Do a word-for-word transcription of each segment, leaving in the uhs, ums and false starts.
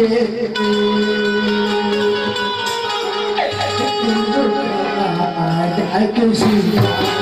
I can see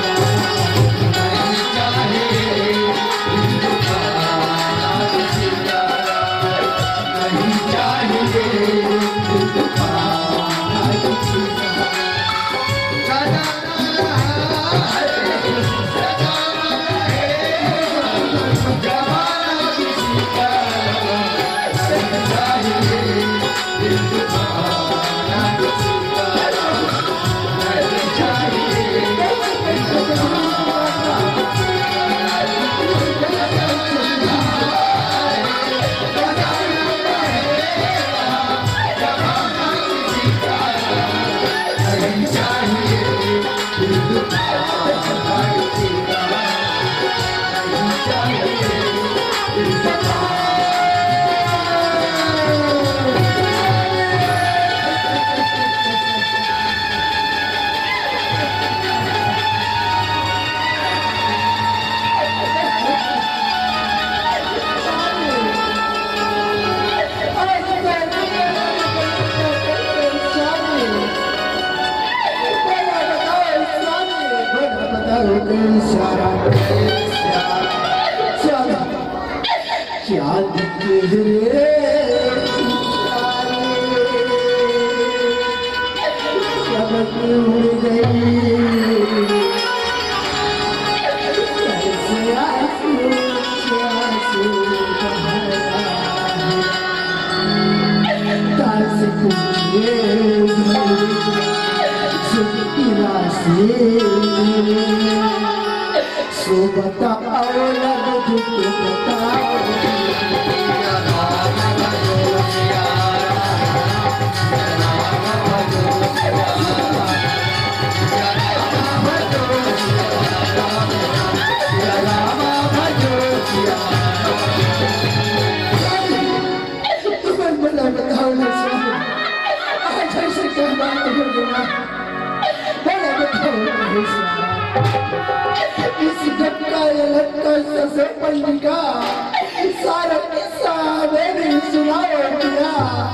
सारा किस्सा मैंने सुना और किया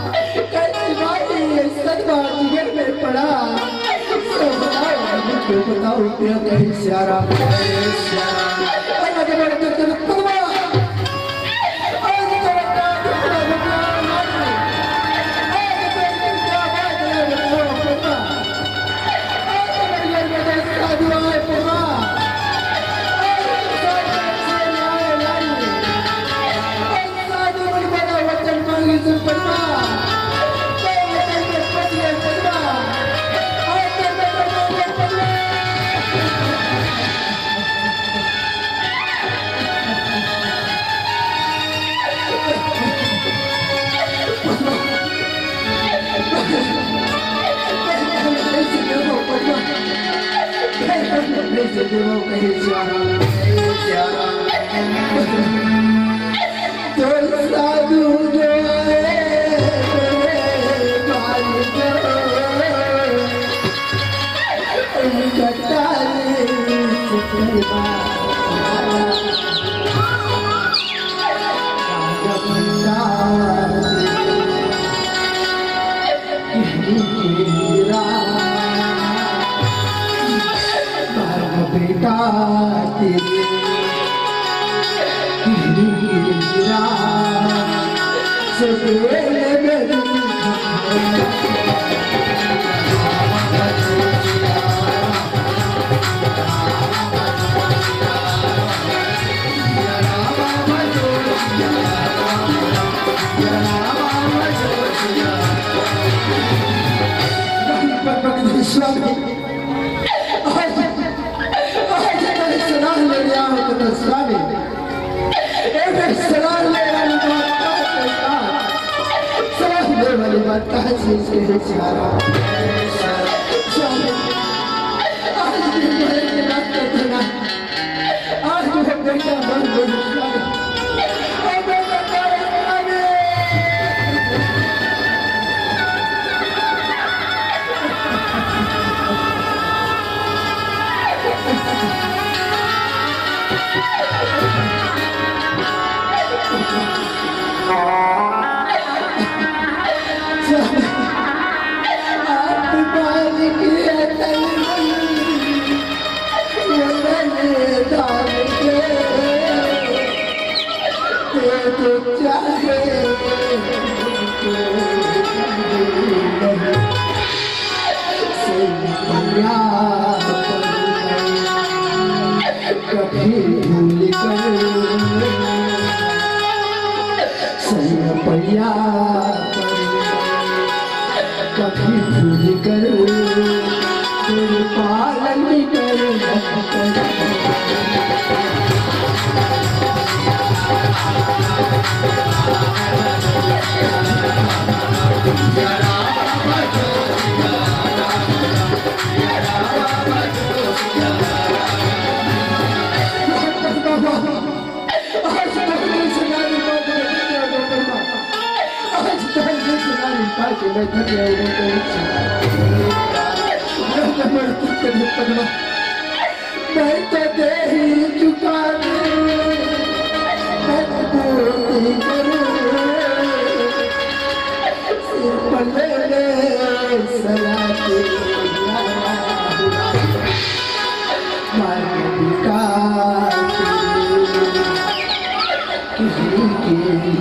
कई बातें सदमा जिगर में पड़ा तो बताओ मुझको बताओ क्या कहीं सारा सारा अल्लाह के बड़े तेरे खुदा से देवों कहीं प्यारा प्यारा तो साधु जो भाई उनका तारे सुखमा बेटा तेरे गिरा सवेरे चाहे कभी भूल कर सैया कभी भूल कर तेरे पालन कर मैं तो दे ही चुका मैं पूरी करूँ सिर पर ले ले सलाते मालिका किसी के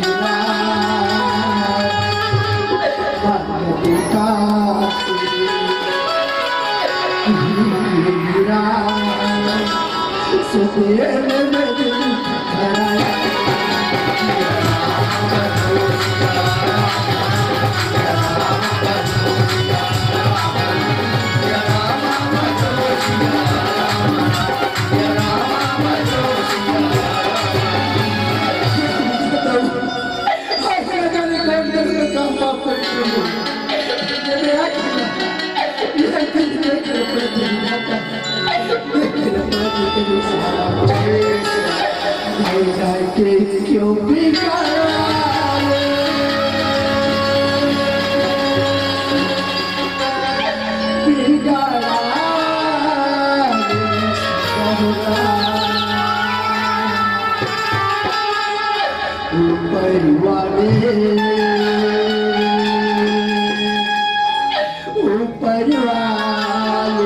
मालिका सुबह में के क्यों बिगाड़ा बिगाड़ा ऊपर वाले ऊपर वाले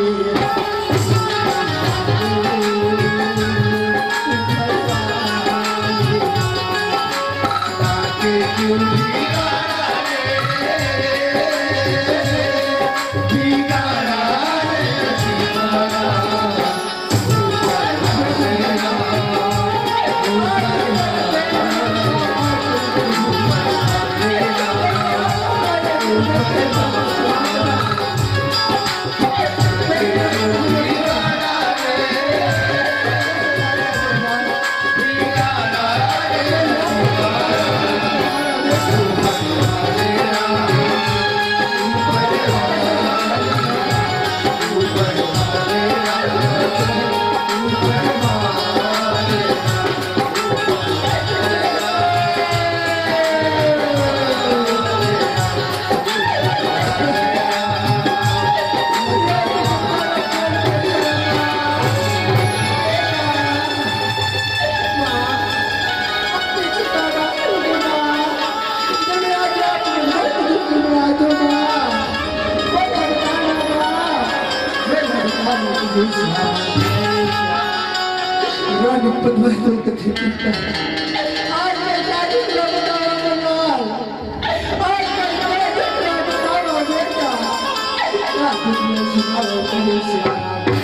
Rani penuh ketika ada jadi berdoa kenal, ada jadi berdoa beda. Aku menyesal menyesal.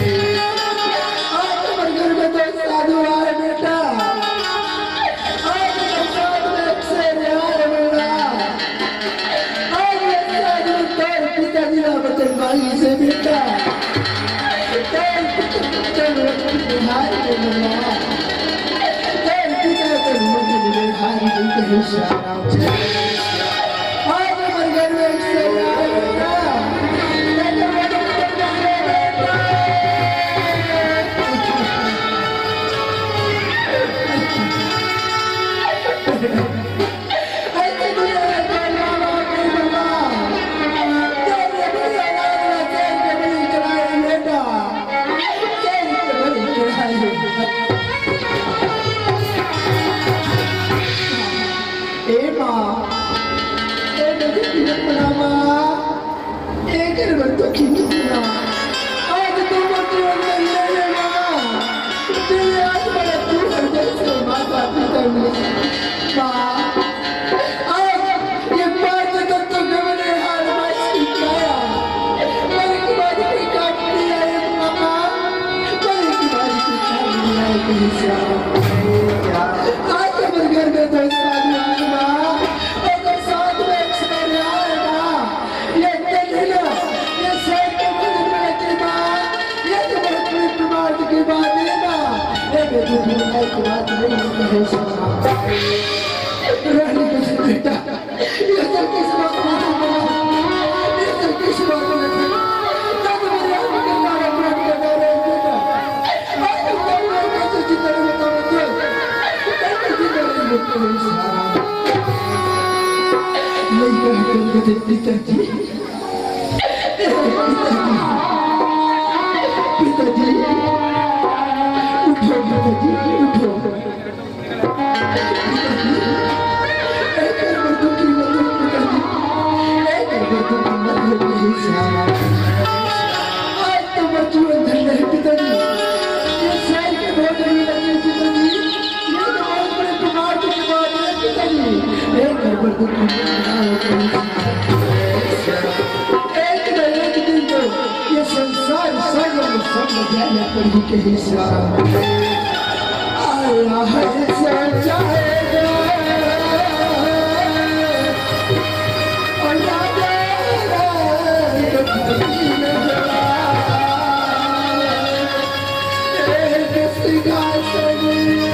Aku bergerak satu hari beda. Aku bergerak sehari beda. Aku satu ter kita tidak berterbang sebeda. Bye. रानी बस बेटा ये सब किस बात में ये सब किस बात में तब मेरे आने के नारे प्रेम करना रहे बेटा आज तक तो मैं कैसे जिंदा रहता हूँ कैसे जिंदा रहता हूँ नहीं कहते थे पिताजी पिताजी उठो पिताजी उठो एक न एक दिन तो ये संसार सर्व सब जाने पड़ी के इशारा आया है चाहेगा और यादेगा एक सिंहासन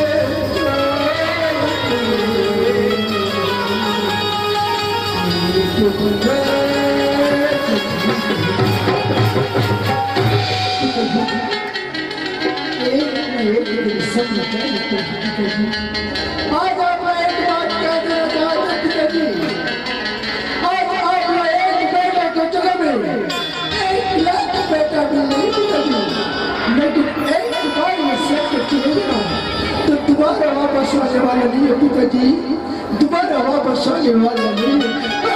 सब आज आप एक बात कह देना चाहते पिताजी आज आप एक बेटा को जगह में एक लाख बेटा भी नहीं पिताजी लेकिन एक बार ये सत्य चलेगा तो दोबारा वापस आने वाला नहीं है पिताजी दोबारा वापस आने वाला नहीं है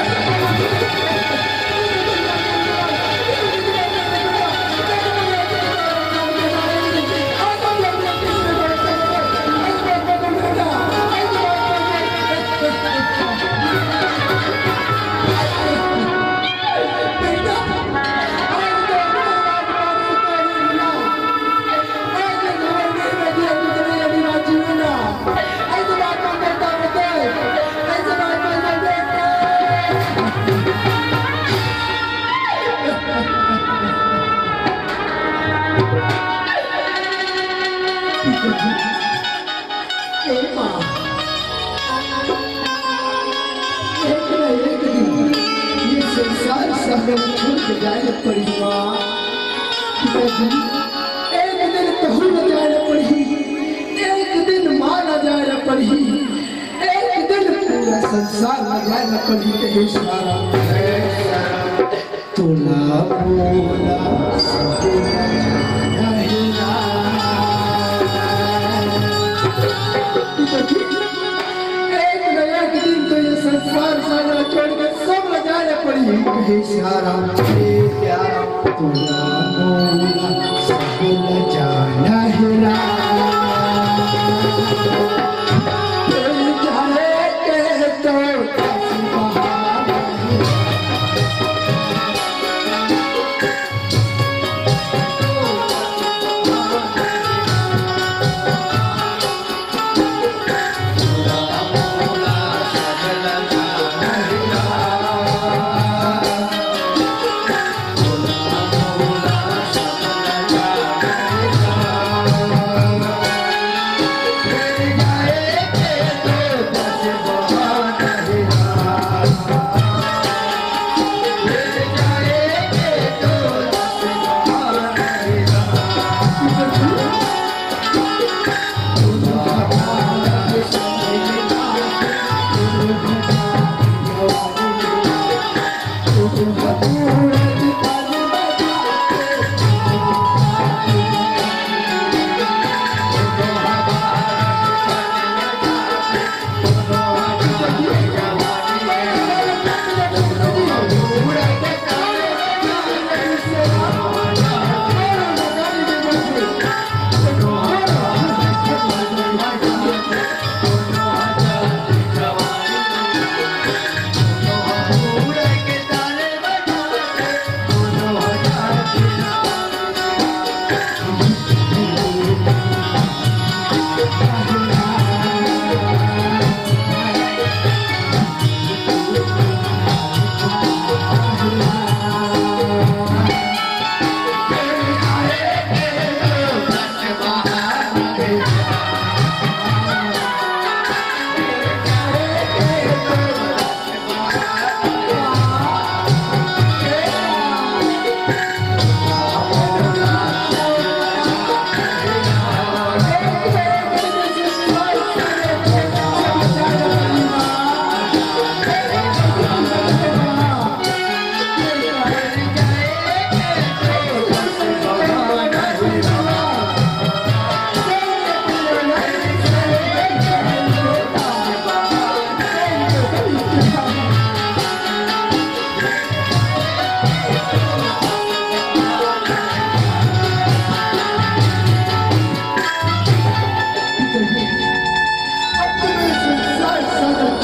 जाने पड़ी माँ एक दिन कहू न जाने पड़ी एक दिन माँ न जाने पड़ी एक दिन पूरा संसार न जाने पड़ी कहीं सारा तोला बोला एक न एक दिन तो ये संसार सारा छोड़ के सब न जाने पड़ी कहीं सारा प्यारा तोला बोला सब न जाना है ना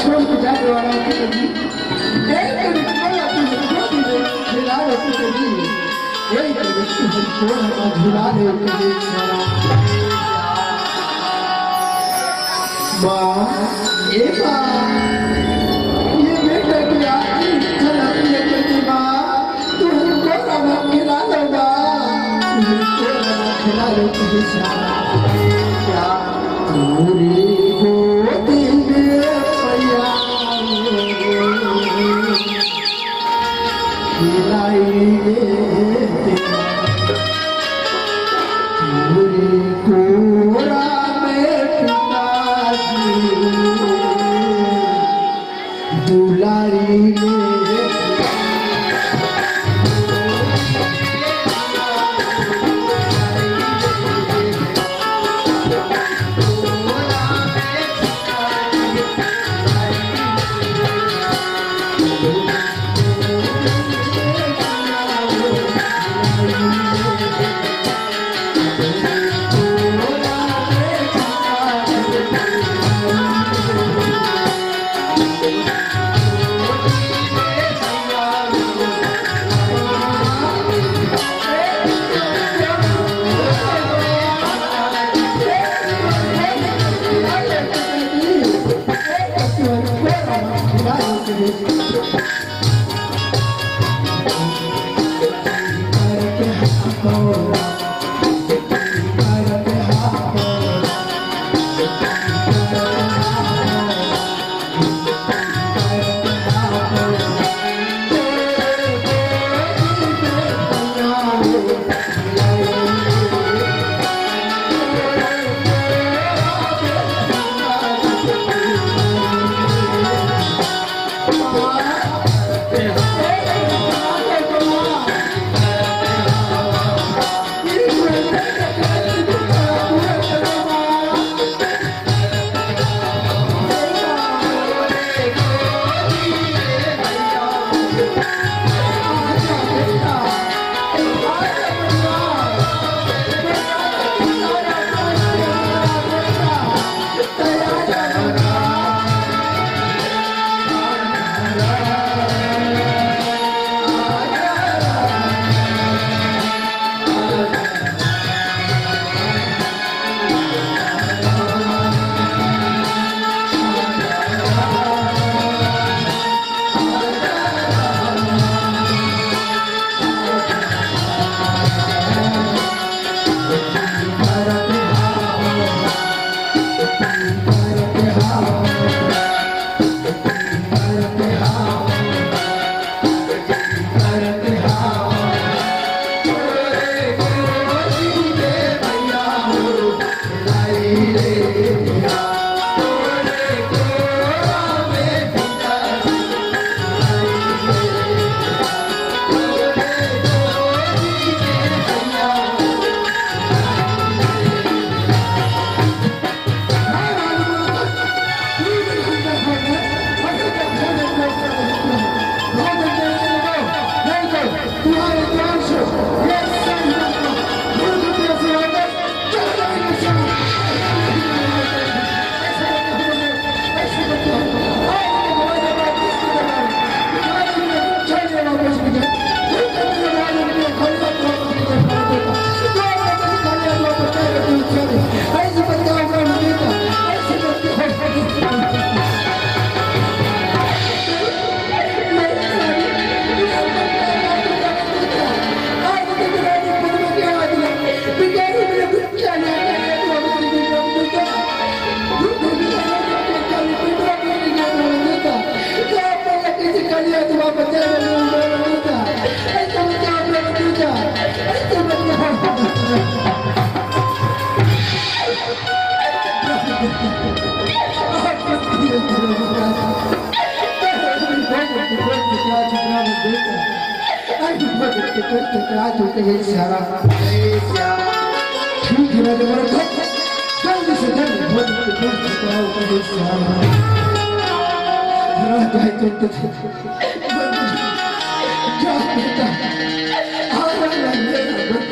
छोड़ के जाने वाला पिताजी एक रिक्शा अपनी गोदी में खिला रहे पिताजी एक रिक्शा हमको हमारा झुला रहे पिताजी सारा माँ ये माँ ये बेटा की आखिरी इच्छा लगती है पिताजी माँ तू हमको खाना खिला लो माँ हमको खाना खिला लो पिताजी सारा क्या पूरी गोदी में पैया खिलाइए पूरी कोरा में पिताजी दुलारिए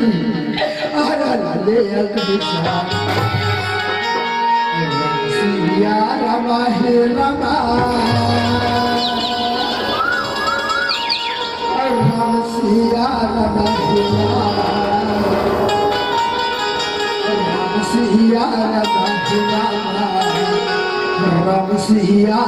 ले या रमा हे रमा राम सिया रमा हे राम सिया रमा हे राम सिया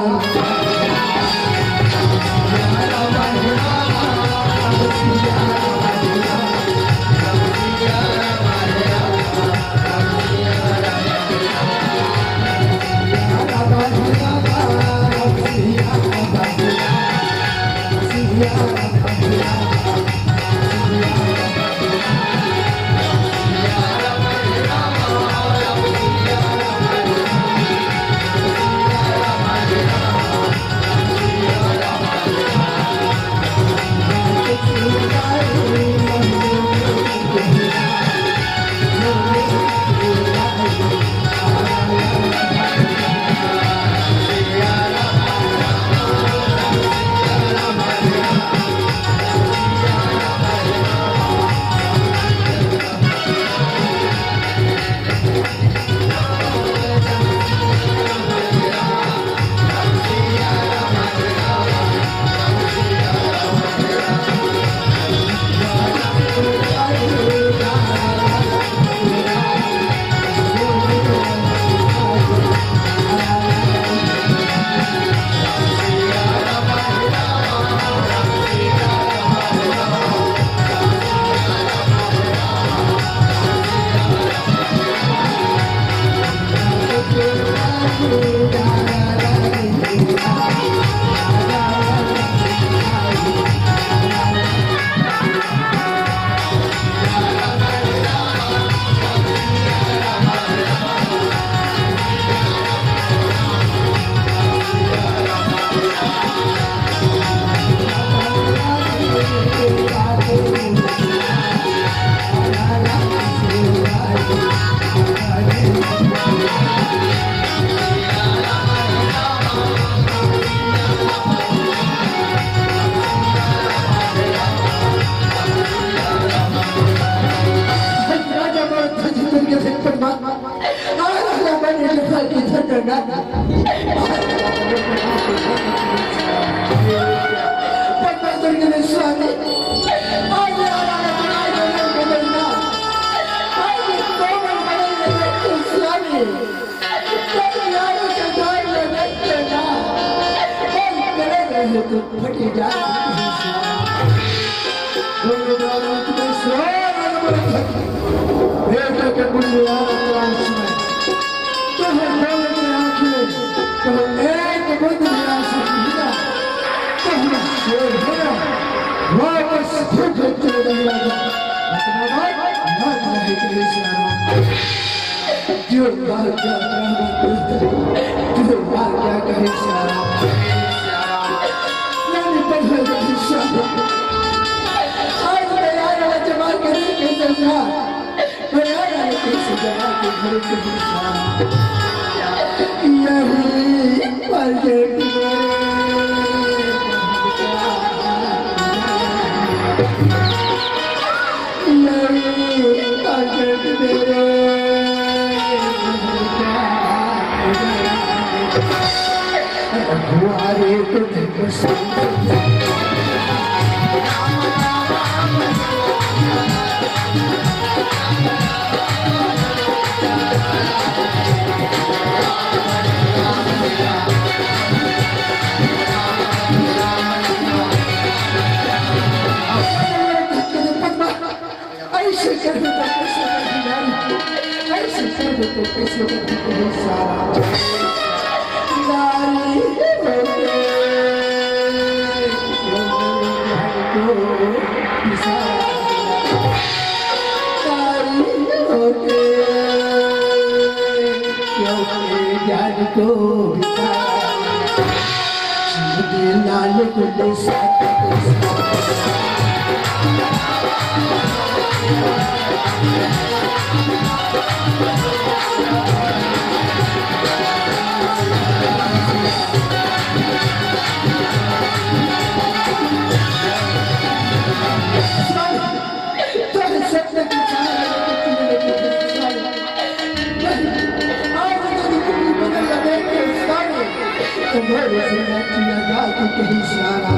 तुम्हारे से नचिया जाती कहीं सारा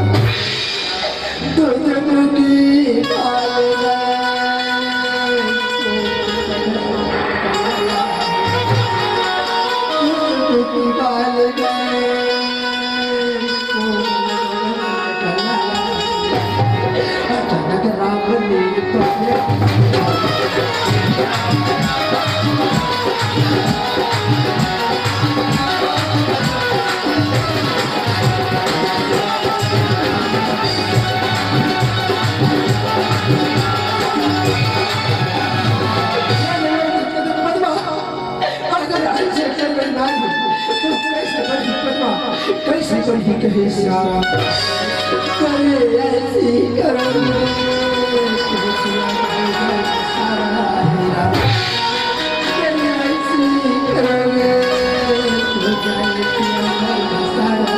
दूध की पाल दूध की पाल अचानक राम ने तो कैसे बढ़ी कहे सारा करे ऐसी करोगे सारा हेरा करे ऐसी करोगे सारा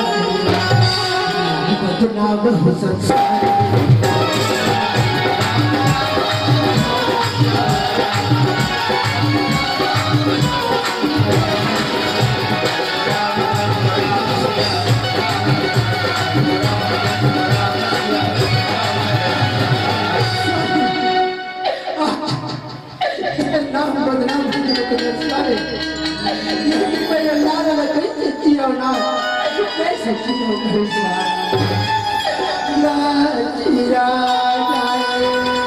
बदनाम हो संसार कैसे जीरो कैसा लाजीरा जाए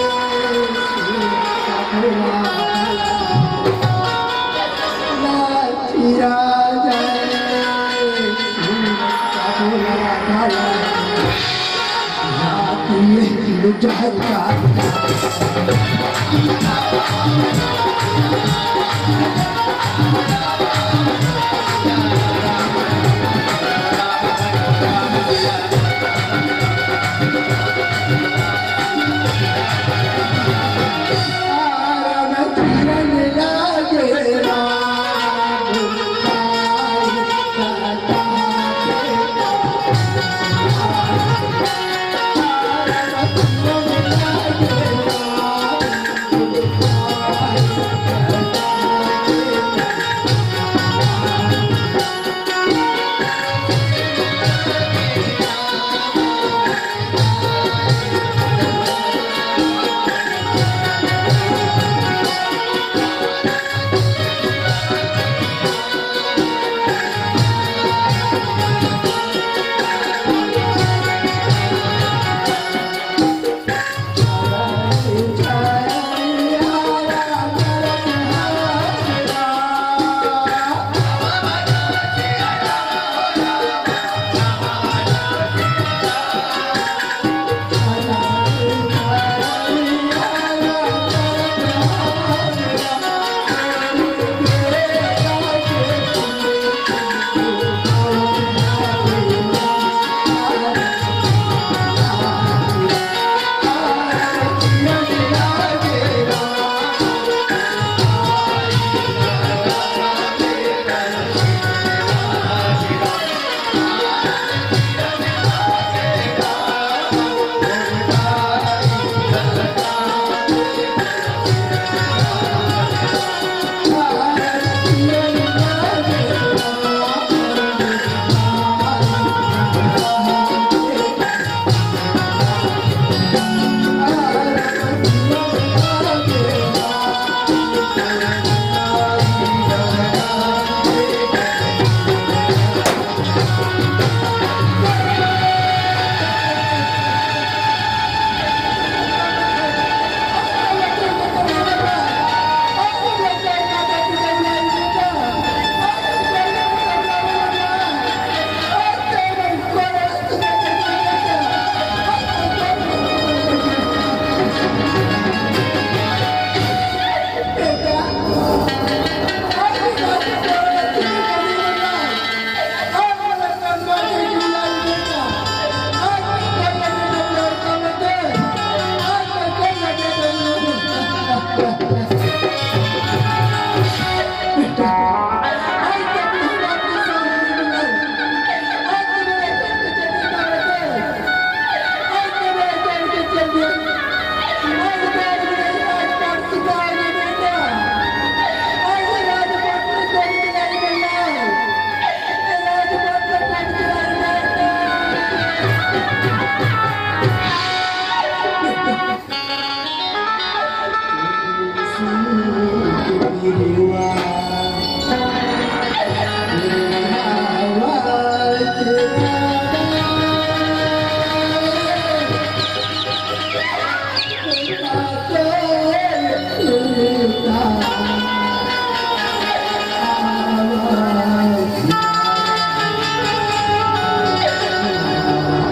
साधुआ लाजीरा जाए साधुआ भाला ये लुचाई का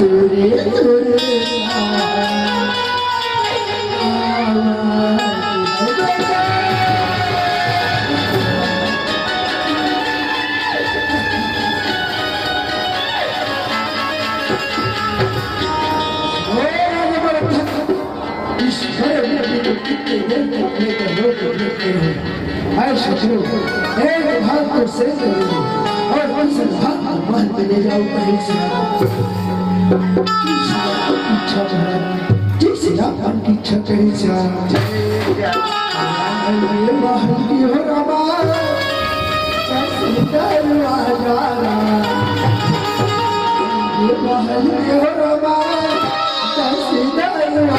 तुरे तुरे एक भाग को से और दूसरे भाग को महल में ले जाओ कहीं से इच्छा जिसे अपन की इच्छा कहीं से ये महल की हो रमा दरवा जा ये महल की हो रमा दरवा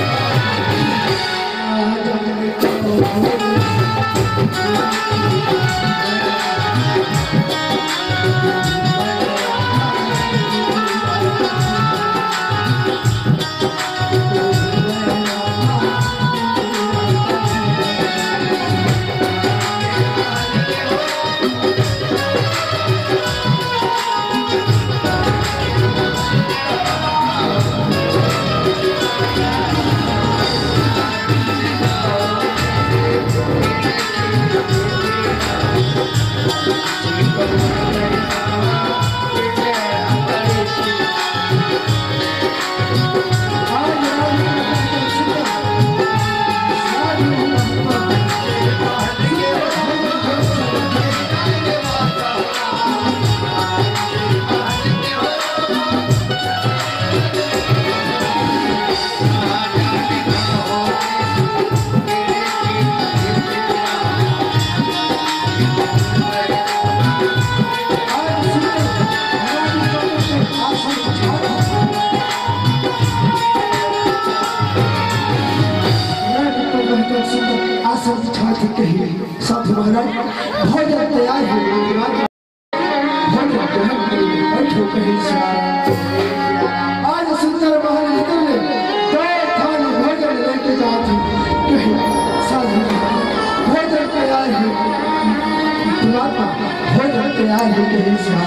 साथ महाराज भोजन तैयार है भोजन बैठो कहीं से आज सुंदर महल निकले दो थाली भोजन लेके जाते कहीं साथ भोजन तैयार है भोजन तैयार है कहीं से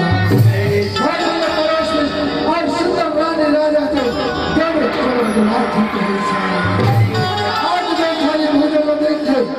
और सुंदर रानी राजा को दोनों कहीं से आज दो थाली भोजन देखते